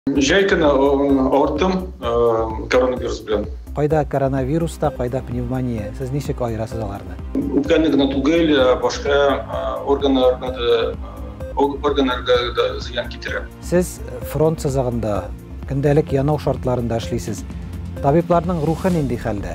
Жай күні ауырттым коронавирус белән. Кайда коронавируста, кайда пневмония? Сез ничек айырасыз аларны? Үпкәнне генә түгел, башка органнарга да зыян китерә. Сез фронт сызыгында, көндәлек янау шартларында эшлисез. Табибларның рухы нинди хәлдә?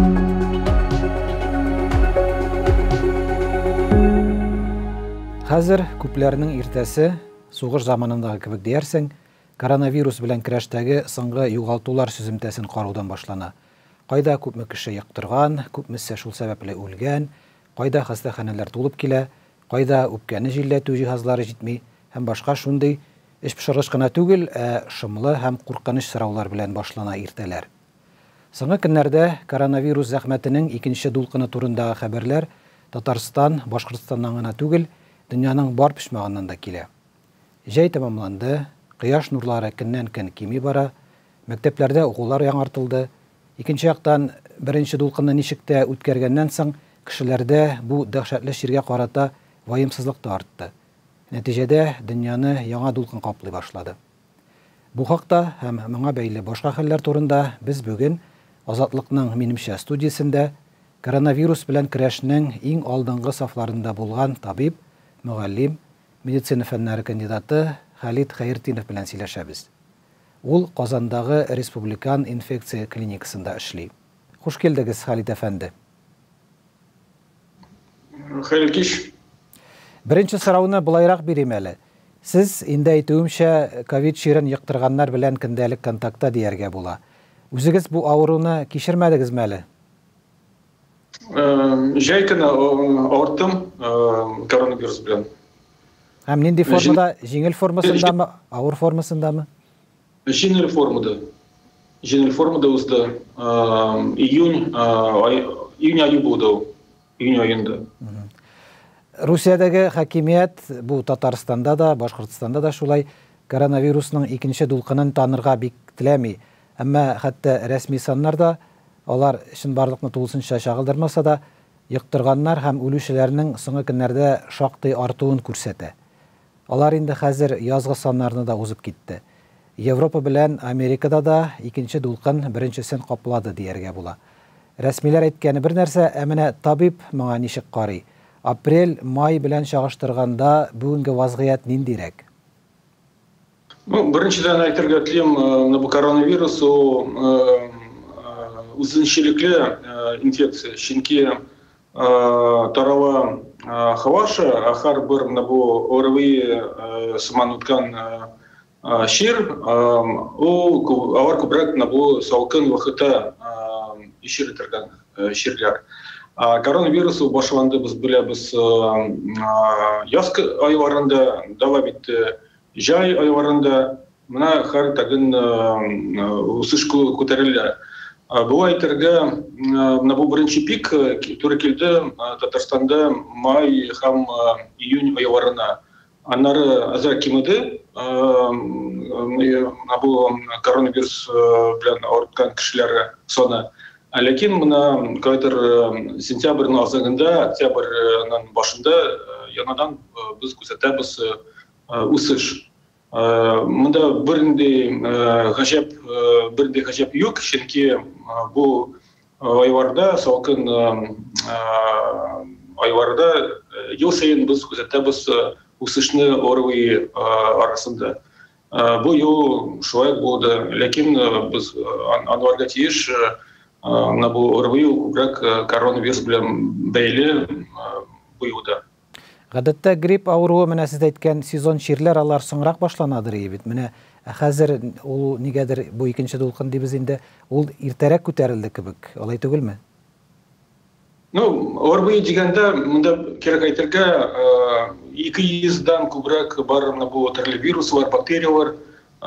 Хәзер күпләрнең иртәсе сугыш заманындагы кебек диярсең, коронавирус белән көрәштәге соңгы югалтулар сүземтәсен караудан башлана. Кайда күпме кеше яктырган, күпмесе шул сәбәпле үлгән, кайда хастаханәләр тулып килә, кайда үпкәне җилләтү җиһазлары җитми һәм башка шундый эш пешыргыч кына түгел, шомлы һәм куркыныч сораулар белән башлана иртәләр. Соңгы көннәрдә коронавирус зәхмәтенең икенче дулкыны турындагы хәбәрләр Татарстан, Башкортстаннан гына түгел, дөньяның бар почмагыннан да килә. Җәй тәмамланды. Кояш нурлары көннән-көн кими бара, мәктәпләрдә укулар яңартылды. Икенче яктан, беренче дулкынны ничек тә үткәргәннән соң, кешеләрдә бу дәһшәтле чиргә карата ваемсызлык та артты. Нәтиҗәдә дөньяны яңа дулкын каплый башлады. Бу хакта һәм моңа бәйле башка хәлләр турында без бүген Азатлыкның минемчә студиясендә коронавирус белән көрәшнең иң алдынгы сафларында булган табиб, мөгаллим, медицина фәннәре кандидаты Халид Хәертинов белән сөйләшәбез. Ул Казандагы Республикан инфекция клиникасында эшли. Хуш килдегез, Халид әфәнде. Хәерле кич. Беренче сорауны булайрак бирим әле. Сез инде әйтүемчә ковид чирен йыктырганнар белән көндәлек контактта дияргә була. Үзегез бу авыруны кичермәдегезме әле? Жай көне ауырттым коронавирус белән. Һәм нинди формада, җиңел формасындамы, авыр формасындамы? Җиңел формада. Җиңел формада узды. Июнь айы булды. Июнь айында. Русиядәге хакимият бу Татарстанда да, Башкортстанда да шулай коронавирусның икенче дулкынын танырга бик теләми. Әмма хәтта рәсми саннарда алар чынбарлыкны тулысынча чагылдырмаса да, йыктырганнар һәм үлүчеләрнең соңгы көннәрдә шактый артуын күрсәтә. Алар инде хәзер язгы саннарны да узып китте. Европа белән Америкада да икенче дулкын беренчесен каплады дияргә була. Рәсмиләр әйткәне бер нәрсә, ә менә табиб моңа ничек карый? Апрель-май белән чагыштырганда бүгенге вазгыять ниндирәк? Беренчедән әйтергә телим, бу коронавирус үзенчәлекле инфекция, чөнки тарала хавашы, ахар бер бу ОРВИ сыман үткән чир, алар күбрәк бу салкын вакытта ишер итергән чирләр. Коронавирус башланды, без беләбез, яз айларында, дәвам итте җәй айларында. Менә һәр тагын үсеш күтәрелә. Бу әйтергә, бу беренче пик туры килде Татарстанда май һәм июнь айларына. Аннары азрак кимеде. Бу коронавирус белән авырткан кешеләр саны. Ләкин менә кайтыр сентябрьнең азагында, октябрьнең башында яңадан без күзәтәбез үсеш. Монда бернинди гаҗәп юк, чөнки бу айларда, салкын айларда ел сайын без күзәтәбез үсешне ОРВИ арасында. Бу ел шулай булды, ләкин без аңларга тиеш, бу ОРВИ күбрәк коронавирус белән бәйле бу елда. Гадәттә грипп авыруы менә сез әйткән сезон чирләр алар соңрак башланадыр бит. Менә хәзер ул нигәдер бу икенче дулкын дибез инде, ул иртәрәк күтәрелде кебек. Алай түгелме? ОРВИ дигәндә монда кирәк әйтергә 200-дан күбрәк бар бу төрле вируслар, бактериялар.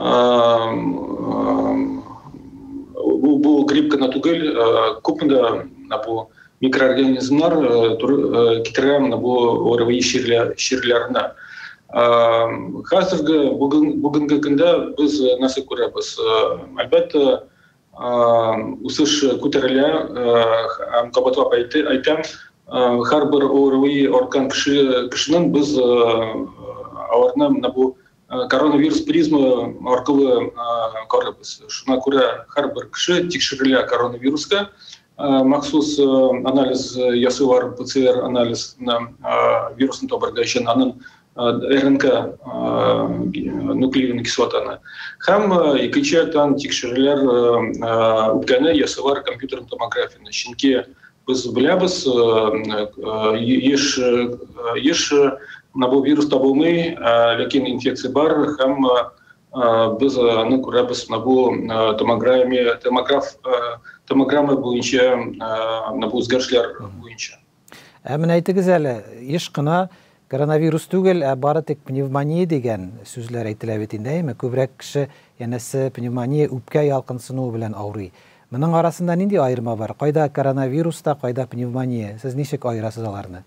Бу грипп кына түгел, күпмедә бу микроорганизмнар китергән бу ОРВИ чирләренә. Хәзерге бүгенге көндә без нәрсә күрәбез? Әлбәттә, үсеш күтәрелә, һәм кабатлап әйтәм, һәрбер ОРВИ арткан кешенең без аларны бу коронавирус призма аркылы карабыз. Шуңа күрә һәрбер кеше тикшерелә коронавируска. Махсус анализ ясыйлар, ПЦР анализ вирусны табарга өчен аның РНК нуклеиновая кислотаны. Һәм икенче яктан тикшерүләр үткәне ясыйлар компьютер томографияны. Чөнки без беләбез, еш бу вирус табылмый, ләкин инфекция бар, һәм без аны күрәбез бу томограмма буенча, бу үзгәрешләр буенча. Менә әйтегез әле, еш кына коронавирус түгел, бары тик пневмония дигән сүзләр әйтелә бит инде, күбрәк кеше янәсе пневмония үпкә ялкынсынуы белән авырый. Моның арасында нинди айырма бар? Кайда коронавируста, кайда пневмония? Сез ничек айырасыз аларны?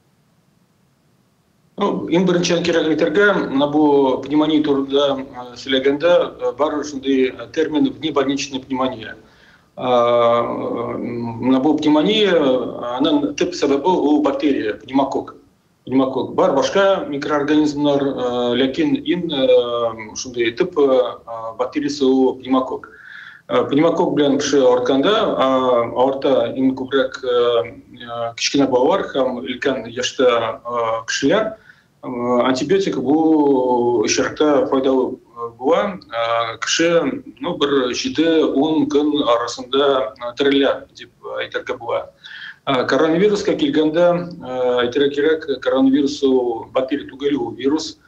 Иң беренче кирәк әйтергә, бу пневмония турында сөйләгәндә бар шундый термин внебольничная пневмония. Бу пневмония, аның төп сәбәбе ул бактерия, пневмокок. Пневмокок бар, башка микроорганизмнар, ләкин иң шундый төп бактериясе ул пневмокок. Пневмокок белән кеше артканда, авырта иң күбрәк кичкенә балалар һәм өлкән яшьтә кешеләр. Антибиотик бу очракта файдалы була. Кеше бер 7-10 көн арасында терелә дип әйтергә була. Коронавируска килгәндә, әйтергә кирәк, коронавирус бактерия түгел, ул вирус.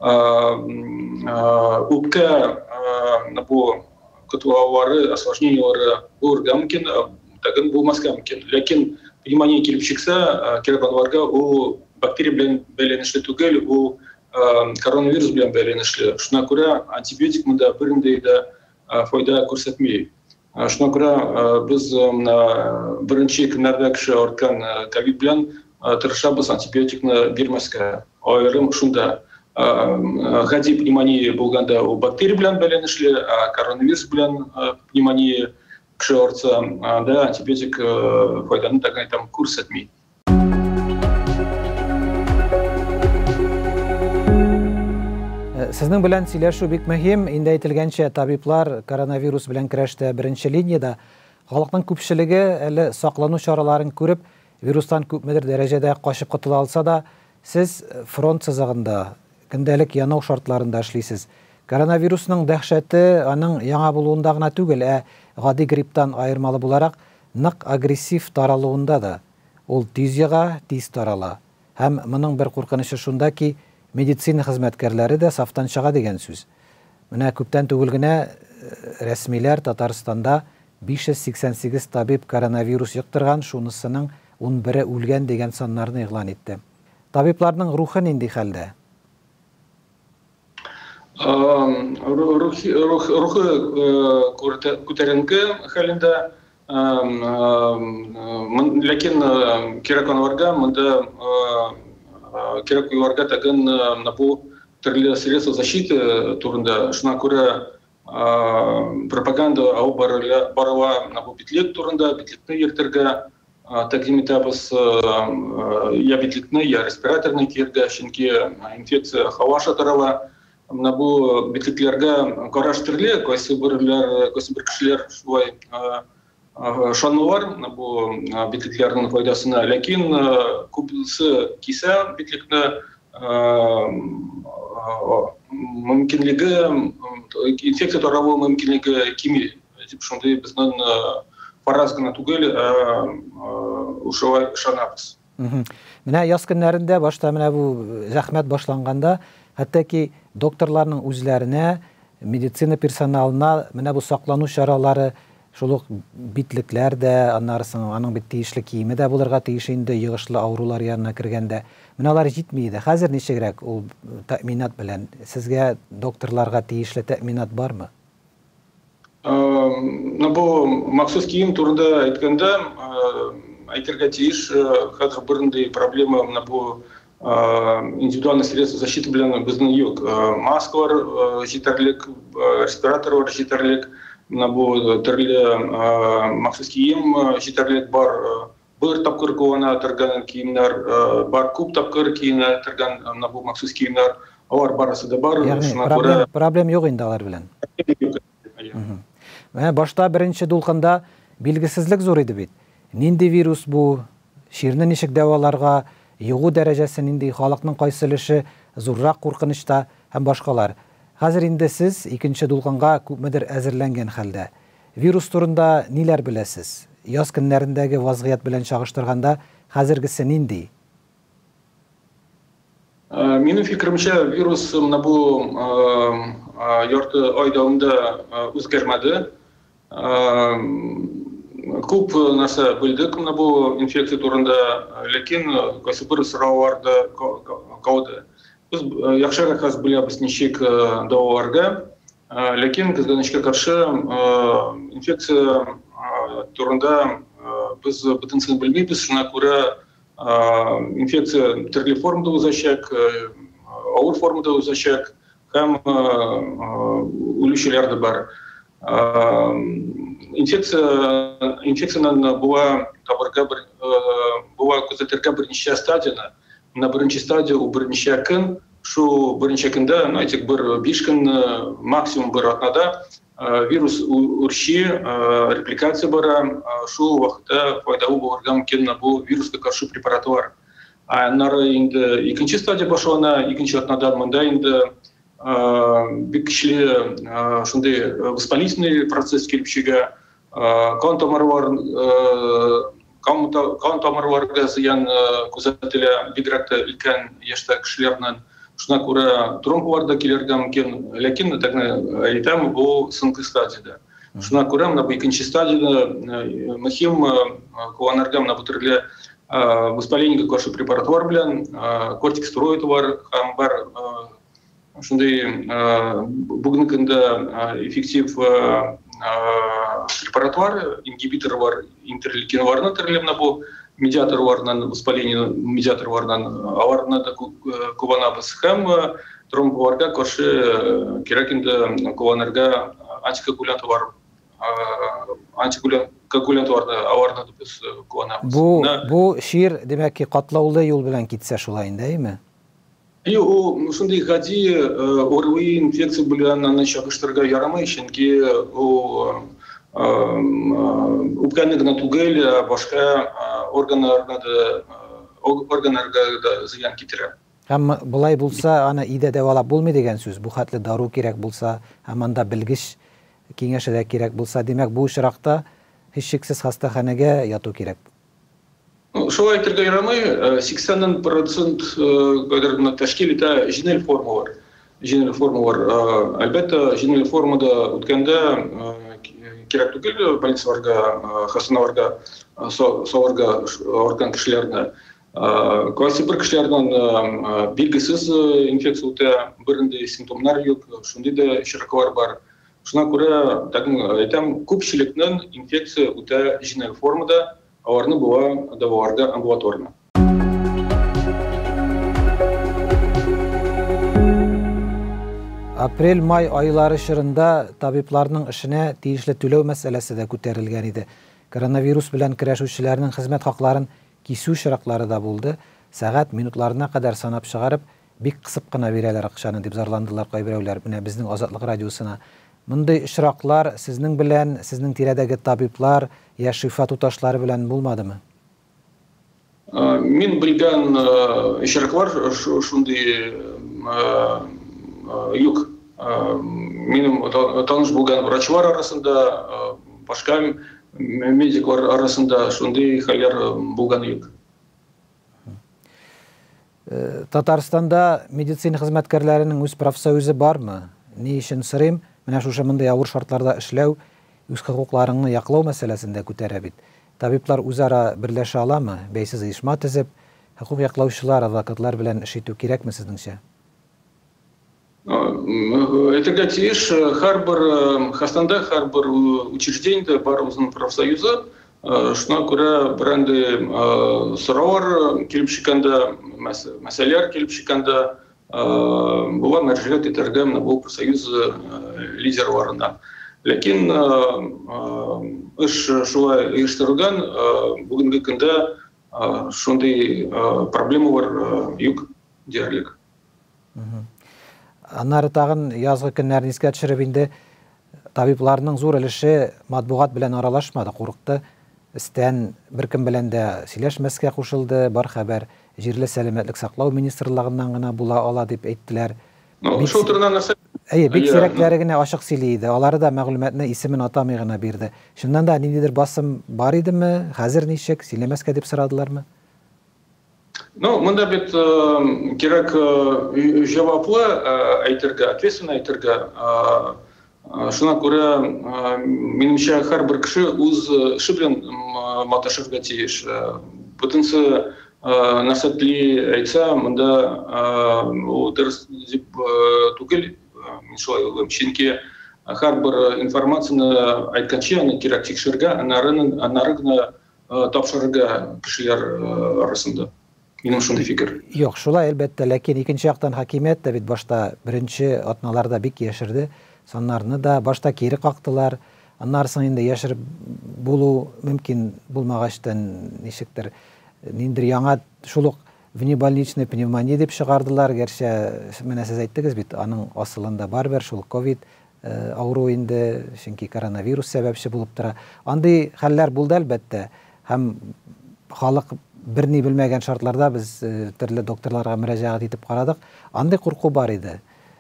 Үпкә бу кытылаулары, осложнениялары булырга мөмкин, тагын булмаска мөмкин. Ләкин пневмония килеп чыкса, кирәк аларга ул бактерия белән бәйләнешле түгел, ул коронавирус белән бәйләнешле. Шуңа күрә антибиотик монда бернинди дә файда күрсәтми. Шуңа күрә без беренче көннәрдә кеше арткан ковид белән тырышабыз антибиотикны бирмәскә. Аерым шунда. Гади пневмония булганда ул бактерия белән бәйләнешле, коронавирус белән пневмония кеше артса, антибиотик файданы тагын там күрсәтми. Сезнең белән сөйләшү бик мөһим. Инде әйтелгәнчә, табиблар коронавирус белән көрәштә беренче линияда. Халыкның күпчелеге әле саклану чараларын күреп, вирустан күпмедер дәрәҗәдә качып котыла алса да, сез фронт сызыгында, көндәлек янау шартларында эшлисез. Коронавирусның дәһшәте аның яңа булуында гына түгел, гади грипптан айырмалы буларак, нык агрессив таралуында да. Ул тиз яга, тиз тарала. Һәм моның бер куркынышы шунда ки, медицина хезмәткәрләре дә сафтан чыга дигән сүз. Менә күптән түгел генә рәсмиләр Татарстанда 588 табиб коронавирус йоктырган, шунысының 11-е үлгән дигән саннарны игълан итте. Табибларның рухы нинди хәлдә? Рухы күтәренке хәлендә, ләкин кирәк аларга, монда кирәк уйларга тагын бу төрле средства защиты турында. Шуңа күрә пропаганда алып барыла бу битлек турында, битлекне йөртергә тәкъдим итәбез. Я битлекне, я респираторны киергә, чөнки инфекция һава тарала. Бу битлекләргә караш төрле, кайсы бер кешеләр шулай шанулар бу битлекләрнең файдасына, ләкин күбесе кисә битлекне мөмкинлеге, инфекция таралу мөмкинлеге кими. Дип шундый безнең фараз гына түгел, ушулай ышанабыз. Менә яз көннәрендә башта менә бу зәхмәт башланганда, хәтта ки докторларның үзләренә, медицина персоналына менә бу саклану чаралары, шул ук битлекләр дә, аның бит тиешле киеме дә булырга тиеш инде, йогышлы авырулар янына кергәндә. Менә алар җитми иде. Хәзер ничегрәк ул тәэминат белән? Сезгә докторларга тиешле тәэминат бармы? Бу махсус кием турында әйткәндә, әйтергә тиеш, хәзер бернинди проблема бу индивидуальный средства защиты белән безнең юк. Маскалар җитәрлек, респираторлар җитәрлек, бу төрле махсус кием җитәрлек бар. Бер тапкыр куллана торган киемнәр бар, күп тапкыр киенә торган бу махсус киемнәр Алар барысы да бар. Ягъни проблем юк инде алар белән. Башта беренче дулкында билгесезлек зур иде бит. Нинди вирус бу? Ширне ничек дәваларга, йогу дәрәҗәсе нинди, халыкның кайсы өлеше зуррак куркынычта һәм башкалар. Хәзер инде сез икенче дулкынга күпмедер әзерләнгән хәлдә. Вирус турында ниләр беләсез? Яз көннәрендәге вазгыять белән чагыштырганда хәзергесе нинди? Минем фикеремчә, вирус менә бу ярты ай дәвамында үзгәрмәде. Күп нәрсә белдек менә бу инфекция турында, ләкин кайсы бер сорауларда калды. Без яхшырак хәзер беләбез ничек дәваларга, ләкин кызганычка каршы инфекция турында без бөтенсен белмибез, шуңа күрә инфекция төрле формада үзәчәк, авыр формада үзәчәк һәм үлүчеләр дә бар. Инфекциянан була күзәтергә берничә стадияны. На беренче стадия у берничә көн, шу беренче көндә, әйтик, бер 5 көн, максимум бер атнада вирус үрчи, репликация бара, шу вакытта файдалы булырга мөмкин бу вируска каршы препаратлар. Аннары инде икенче стадия башлана, икенче атнада монда инде бик көчле шундый воспалительный процесс килеп чыга, кан тамырларга зыян күзәтелә, бигрәк тә өлкән яшьтә кешеләрнең. Шуңа күрә тромблар да килергә мөмкин, ләкин әйтәм, бу соңгы стадияда. Шуңа күрә менә бу икенче стадияда мөһим кулланырга менә бу төрле воспалениегә каршы препаратлар белән, кортикостероидлар һәм бар шундый бүгенге көндә эффектив препаратлар, ингибиторлар, интерлейкиннарны төрле менә бу медиаторлардан, воспаление медиаторлардан аларны да кулланабыз һәм тромбларга каршы кирәк инде кулланырга антикоагулянтларны аларны да без кулланабыз. Бу шир, демәк ки, катлаулы юл белән китсә шулай индеме? У шундый гади ОРВИ инфекция белән аны чагыштырырга ярамый, чөнки үпкәнне генә түгел, башка органнарга да зыян китерә. Һәм булай булса, аны иде дәвалап булмый дигән сүз. Бу хәтле дару кирәк булса, һәм анда белгеч киңәше дә кирәк булса, демәк бу очракта һичшиксез хастаханәгә яту кирәк. Шулай әйтергә ярамый, 80% кадәргә тәшкил итә җиңел формалар. Әлбәттә, җиңел формада үткәндә кирәк түгел больницаларга, хастаханаларга салырга арткан кешеләрне. Кайсы бер кешеләрнең билгесез инфекция үтә, бернинди симптомнар юк, шундый да очраклар бар. Шуңа күрә, әйтәм, күпчелекнең инфекция үтә җиңел формада, аларны була дәваларга амбулаторно. Апрель-май айлары шырында табибларның эшенә тиешле түләү мәсьәләсе дә күтәрелгән иде. Коронавирус белән көрәшүчеләрнең хезмәт хакларын кисү чираклары да булды. Сәгать минутларына кадәр санап чыгарып, бик кысып кына бирәләр акчаны дип зарландылар кайберәүләр. Менә безнең Азатлык радиосына. Мондый очраклар сезнең белән, сезнең тирәдәге табиблар, я шифа туташлары белән булмадымы? Мин белгән очраклар шундый юк. Минем таныш булган врачлар арасында, башка медиклар арасында шундый хәлләр булган юк. Татарстанда медицина хезмәткәрләренең үз профсоюзы бармы? Ни өчен сорыйм? Менә шушы мондай авыр шартларда эшләү, үз хокукларыңны яклау мәсьәләсендә күтәрә бит. Табиблар үзара берләшә аламы? Бәйсез оешма төзеп, хокук яклаучылар, адвокатлар белән эш итү кирәкме сезнеңчә? Әйтергә тиеш, һәрбер хастанда, һәрбер учреждениедә бар үзенең профсоюзы. Шуңа күрә берәнди сораулар килеп чыкканда, мәсьәләләр килеп чыкканда, була мөрәҗәгать итәргә менә бу профсоюз лидерларына. Ләкин эш шулай оештырылган, бүгенге көндә шундый проблемалар юк диярлек. Аннары тагын язгы көннәрне искә төшереп инде табибларның зур өлеше матбугат белән аралашмады, курыкты. Истән беркем белән дә сөйләшмәскә кушылды, бар хәбәр җирле сәламәтлек саклау министрлыгыннан гына була ала дип әйттеләр. Шул турыдан Бик сирәкләре генә ачык сөйли иде. Алары да мәгълүматны исемен атамый гына бирде. Шуннан да ниндидер басым бар идеме? Хәзер ничек? Сөйләмәскә дип сорадылармы? Монда бит кирәк җаваплы әйтергә, ответственно әйтергә. Шуңа күрә минемчә һәрбер кеше үз эше белән маташырга тиеш. Бүтәнсе нәрсәтли әйтсә, монда ул дөрес дип түгел, мин шулай уйлыйм. Чөнки һәрбер информацияны әйткәнче, аны кирәк тикшергә, аннары гына тапшырырга кешеләр арасында. Минем шундый фикер. Юк, шулай әлбәттә, ләкин икенче яктан хакимият та бит башта беренче атналарда бик яшерде. Саннарны да башта кире кактылар. Аннарсын инде яшереп булу мөмкин булмагачтан ничектер ниндер яңа шулык внебольничная пневмония дип чыгардылар. Гәрчә менә сез әйттегез бит, аның асылында барбер шул ковид авыру инде, чөнки коронавирус сәбәпче булып тора. Андый хәлләр булды әлбәттә. Һәм халык берни белмәгән шартларда без төрле докторларга мөрәҗәгать итеп карадык. Андый курку бар иде.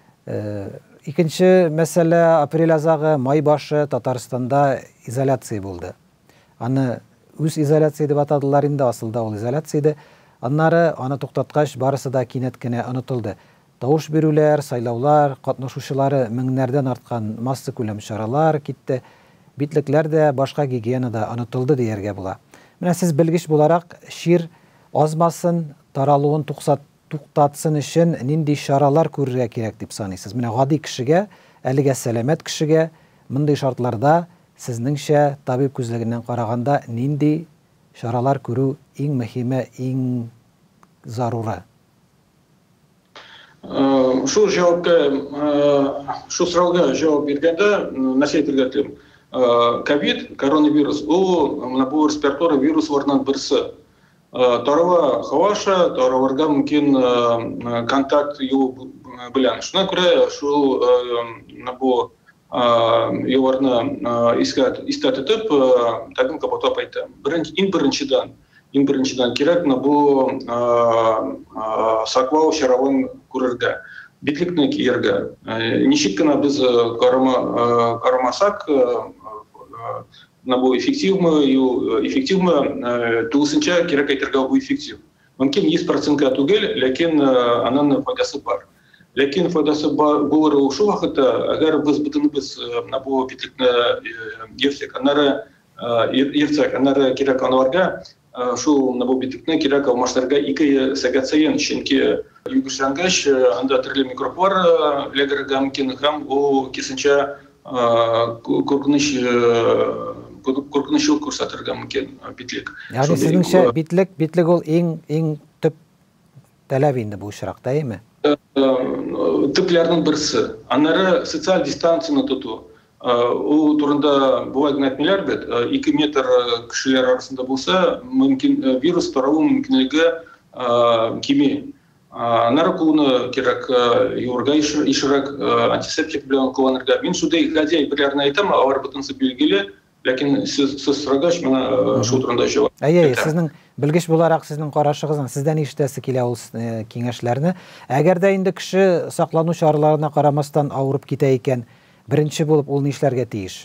Икенче мәсьәлә апрель азагы, май башы Татарстанда изоляция булды. Аны үз изоляция дип атадылар инде, асылда ул изоляция иде. Аннары аны туктаткач барысы да кинәт кенә онытылды. Тавыш бирүләр, сайлаулар, катнашучылары меңнәрдән арткан масса күләм чаралар китте. Битлекләр дә, башка гигиена да онытылды дияргә була. Менә сез белгеч буларак, шир азмасын, таралуын туктатсын өчен нинди чаралар күрергә кирәк дип саныйсыз? Менә гади кешегә, әлегә сәламәт кешегә мондый шартларда сезнеңчә табиб күзлегеннән караганда нинди чаралар күрү иң мөһиме, иң заруры? Шул сорауга җавап биргәндә нәрсә әйтергә телим? Ковид, коронавирус, бу респираторлы вирусларның берсе. Тарава хаваша, тараварга мөмкин контакт юл белән. Шуңа күрә шул бу юлларны искә тотып, тагын кабатлап әйтәм. Иң беренчедән кирәк бу саклау чараларын күрергә, битлекне киергә. Ничек кенә без карамасак, бу эффективмы, тулысынча кирәк әйтергә бу эффектив. Мөмкин 100% түгел, ләкин аның файдасы бар. Ләкин файдасы булыр ул шул вакытта, әгәр без бөтенебез бу битлекне ертсәк, аннары кирәк анларга шул бу битлекне кирәк алмаштырырга 2 сәгать саен, чөнки йөгешкәнч анда төрле микроблар эләгергә мөмкин һәм ул кисенчә куркынычлы күрсәтергә мөмкин битлек. Ягъни сезнеңчә битлек ул иң төп таләп инде бу очракта, әйме? Төпләрнең берсе. Аннары социаль дистанцияны тоту. Ул турында булай гына әйтмиләр бит, 2 метр кешеләр арасында булса, мөмкин вирус таралу мөмкинлеге кими. Аннары кулны кирәк юрга ишрак антисептик белән кулланырга. Мин шундый гади әйберләрне әйтәм, алар бөтенсе билгеле, ләкин сез сорагач менә шул турында җавап. Сезнең белгеч буларак сезнең карашыгыздан сездән ишетәсе килә ул киңәшләрне. Әгәр дә инде кеше саклану чараларына карамастан авырып китә икән, беренче булып ул нишләргә тиеш?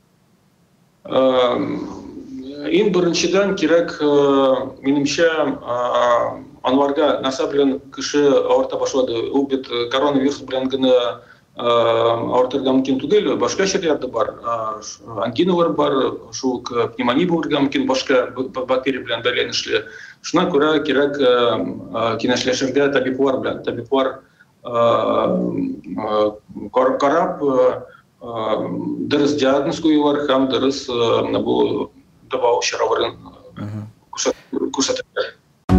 Иң беренчедән кирәк, минемчә, анларга нәрсә белән кеше авырта башлады. Ул бит коронавирус белән генә авыртырга мөмкин түгел, башка чирләрдә бар. Ангиналар бар, шул пневмония булырга мөмкин, башка бактерия белән бәйләнешле. Шуңа күрә кирәк киңәшләшергә табиблар белән. Табиблар карап, дөрес диагноз куюлар һәм дөрес бу дәвалау чараларын күрсәтәләр.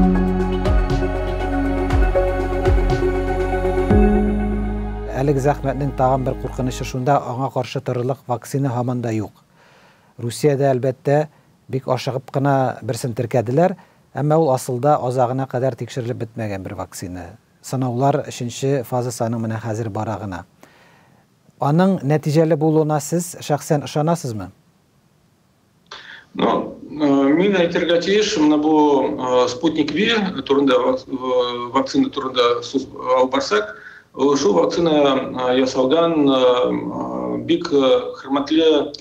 Әлеге зәхмәтнең тагын бер куркынышы шунда, аңа каршы торырлык вакцина һаман да юк. Русиядә әлбәттә бик ашыгып кына берсен теркәделәр, әмма ул асылда азагына кадәр тикшерелеп бетмәгән бер вакцина. сынаулар 3-нче фазасының менә хәзер барагына. Аның нәтиҗәле булуына сез шәхсән ышанасызмы? Мин әйтергә тиеш, менә бу Спутник V турында вакцина турында сүз алып барсак, шул вакцина ясалган бик хөрмәтле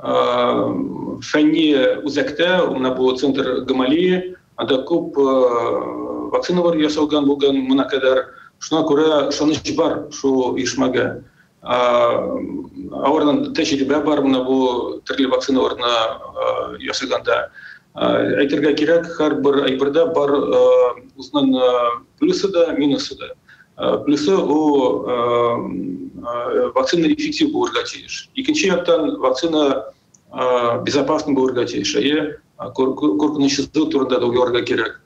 фәнни үзәктә, менә бу центр Гамалии, анда күп вакциналар ясалган булган моңа кадәр. Шуңа күрә ышаныч бар шул оешмага. Алардан тәҗрибә бар менә бу төрле вакциналарны ясаганда. Әйтергә кирәк, һәрбер әйбердә бар үзенең плюсы да, минусы да. Плюсы у вакцина эффектив булырга тиеш. Икенче яктан вакцина безопасный булырга тиеш. Куркынычсызлык турында да уйларга кирәк.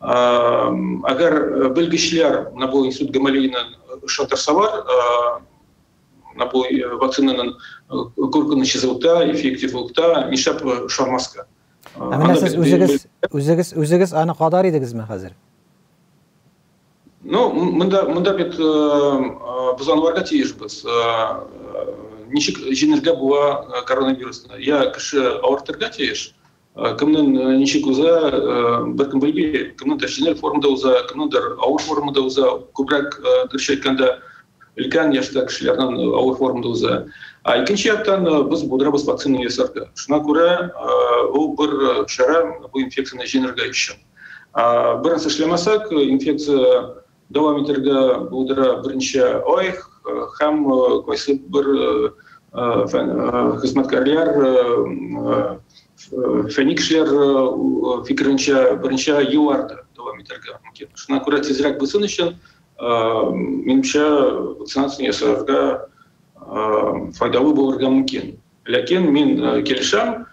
Әгәр белгечләр менә бу институт Гамалиянең ышандырсалар, бу вакцинаның куркынычсызлыкта, эффективлыкта нишләп ышанмаска? Менә сез үзегез аны кадар идегезме хәзер? Монда бит без аңларга тиешбез. Ничек җиңәргә була коронавирусны? Я кеше авыртырга тиеш. Кемнең ничек уза, беркем белми. Кемнеңдер җиңел формада уза, кемнеңдер авыр формада уза. Күбрәк дөрес әйткәндә өлкән яшьтә кешеләрнең авыр формада уза. Икенче яктан без булдырабыз вакцина ясарга. Шуңа күрә ул бер чара бу инфекцияны җиңәргә өчен. Беренче эшләмәсәк, инфекция дәвам итәргә булдыра беренче ай һәм кайсы бер хезмәткәрләр, фәнни кешеләр фикеренчә беренче елларда дәвам итәргә мөмкин. Шуңа күрә тизрәк булсын өчен минемчә вакцинация ясарга файдалы булырга мөмкин. Ләкин мин килешәм,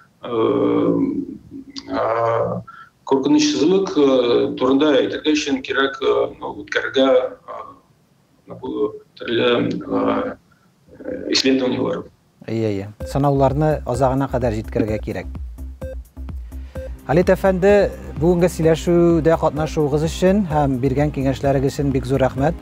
куркынычсызлык турында әйтергә өчен кирәк үткәрергә төрле исследованиялар. Сынауларны азагына кадәр җиткәргә кирәк. Халит әфәнде, бүгенге сөйләшүдә катнашуыгыз өчен һәм биргән киңәшләрегез өчен бик зур рәхмәт.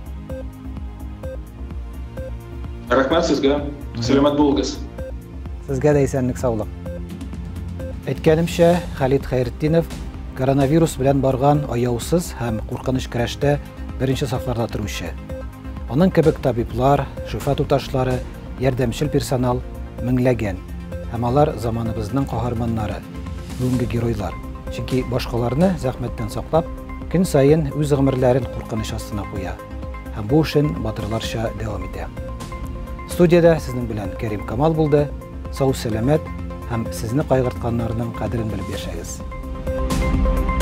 Рәхмәт сезгә. Сәламәт булыгыз. Сезгә дә исәнлек, саулык. Әйткәнемчә, Халит Хәйретдинов коронавирус белән барган аяусыз һәм куркыныч көрәштә беренче сафларда торучы. Аның кебек табиблар, шифа туташлары, ярдәмчел персонал меңләгән. Һәм алар заманыбызның каһарманнары, бүгенге геройлар. Чөнки башкаларны зәхмәттән саклап, көн сайын үз гомерләрен куркыныч астына куя. Һәм бу эшен батырларча дәвам итә. Студияда сезнең белән Кәрим Камал булды. Сау сәламәт һәм сезне кайгыртканнарның кадерен белеп яшәгез.